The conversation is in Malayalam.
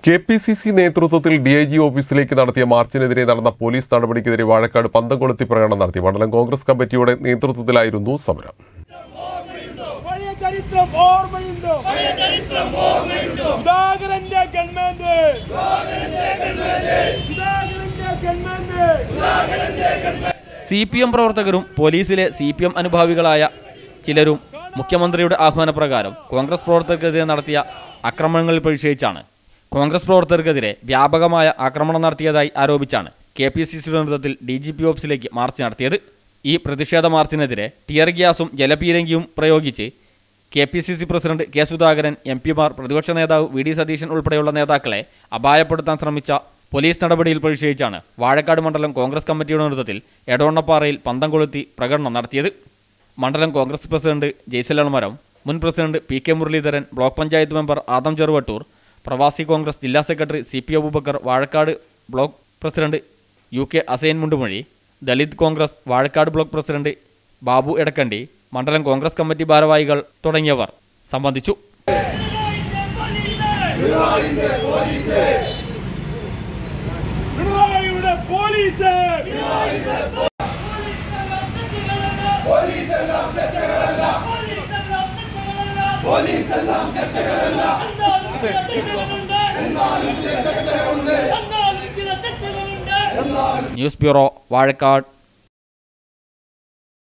KPCC നേതൃത്വത്തിൽ DIG ഓഫീസിലേക്ക് നടത്തിയ മാർച്ചിനെതിരെ നടന്ന പോലീസ് നടപടിക്കെതിരെ വാഴക്കാട് പന്തംകൊളുത്തി പ്രകടനം നടത്തി. മണ്ഡലം കോൺഗ്രസ് കമ്മിറ്റിയുടെ നേതൃത്വത്തിലായിരുന്നു സമരം. CPM പ്രവർത്തകരും പോലീസിലെ CPM അനുഭാവികളായ ചിലരും മുഖ്യമന്ത്രിയുടെ ആഹ്വാനപ്രകാരം കോൺഗ്രസ് പ്രവർത്തകർക്കെതിരെ നടത്തിയ ആക്രമണങ്ങളിൽ പ്രതിഷേധിച്ചാണ് കോൺഗ്രസ് പ്രവർത്തകർക്കെതിരെ വ്യാപകമായ ആക്രമണം നടത്തിയതായി ആരോപിച്ചാണ് KPCCയുടെ നേതൃത്വത്തിൽ DGP ഓഫീസിലേക്ക് മാർച്ച് നടത്തിയത്. ഈ പ്രതിഷേധ മാർച്ചിനെതിരെ ടിയർ ഗ്യാസും ജലപീരങ്കിയും പ്രയോഗിച്ച് KPCC president K. Sudhakaran, MP മാർ, പ്രതിപക്ഷ നേതാവ് VD സതീശൻ ഉൾപ്പെടെയുള്ള നേതാക്കളെ അപായപ്പെടുത്താൻ ശ്രമിച്ച പോലീസ് നടപടിയിൽ പ്രതിഷേധിച്ചാണ് വാഴക്കാട് മണ്ഡലം കോൺഗ്രസ് കമ്മിറ്റിയുടെ നേതൃത്വത്തിൽ എടവണ്ണപ്പാറയിൽ പന്തംകൊളുത്തി പ്രകടനം നടത്തിയത്. മണ്ഡലം കോൺഗ്രസ് പ്രസിഡന്റ് ജയ്സലമരം, മുൻ president PK Muraleedharan, block panchayat member Adam Cheruvattoor, പ്രവാസി കോൺഗ്രസ് ജില്ലാ secretary CP Aboobacker, Vazhakkad block president UK Asain Mundumozhi, Dalit Congress Vazhakkad block president Babu Edakkandi, മണ്ഡലം കോൺഗ്രസ് കമ്മിറ്റി ഭാരവാഹികൾ തുടങ്ങിയവർ സംബന്ധിച്ചു. News bureau, Vazhakkad.